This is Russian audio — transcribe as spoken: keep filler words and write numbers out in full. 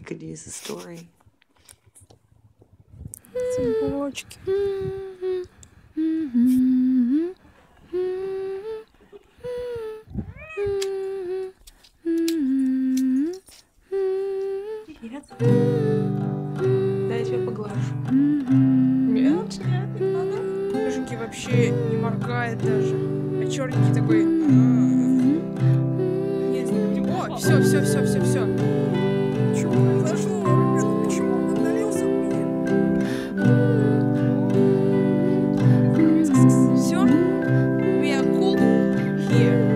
could use a story. Цепочки. Нет. Дай я тебя поглажу. Нет, нет, не надо. Рыженький вообще не моргает даже. А черненький такой. Нет, не будем. О, все, все, все, все, все. Что произошло, ребята? Почему он отдалился от меня? Все? We are cool here.